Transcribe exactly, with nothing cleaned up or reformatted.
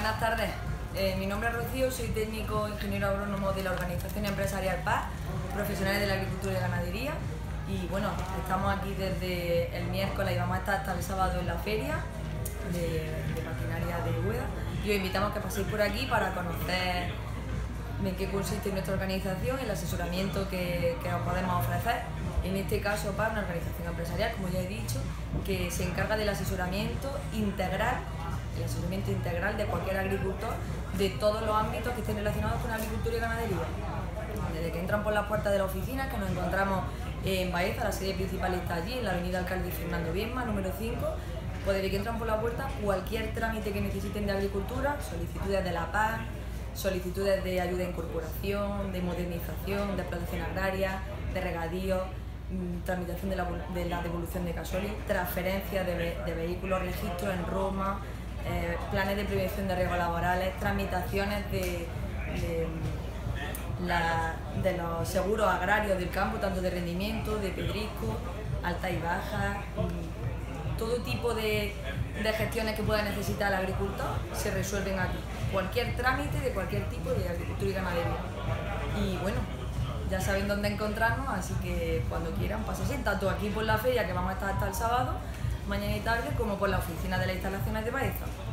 Buenas tardes, eh, mi nombre es Rocío, soy técnico ingeniero agrónomo de la organización empresarial P A S, profesionales de la agricultura y ganadería. Y bueno, estamos aquí desde el miércoles y vamos a estar hasta el sábado en la feria de, de maquinaria de Úbeda. Y os invitamos a que paséis por aquí para conocer en qué consiste nuestra organización y el asesoramiento que, que os podemos ofrecer. En este caso, P A S, una organización empresarial, como ya he dicho, que se encarga del asesoramiento integral, el asesoramiento integral de cualquier agricultor de todos los ámbitos que estén relacionados con agricultura y ganadería. Desde que entran por las puertas de la oficina, que nos encontramos en Baeza, la sede principal está allí, en la avenida Alcalde Fernando Viedma, número cinco, pues desde que entran por la puerta, cualquier trámite que necesiten de agricultura, solicitudes de la P A S, solicitudes de ayuda a incorporación, de modernización, de explotación agraria, de regadío, tramitación de la, de la devolución de gasóleo, transferencia de, de vehículos, registros en Roma, eh, planes de prevención de riesgos laborales, tramitaciones de, de, la, de los seguros agrarios del campo, tanto de rendimiento, de pedrisco, alta y baja, todo tipo de, de gestiones que pueda necesitar el agricultor se resuelven aquí. Cualquier trámite de cualquier tipo de agricultura y ganadería. Y bueno, ya saben dónde encontrarnos, así que cuando quieran pásense, tanto aquí por la feria, que vamos a estar hasta el sábado, mañana y tarde, como por la oficina de las instalaciones de Baeza.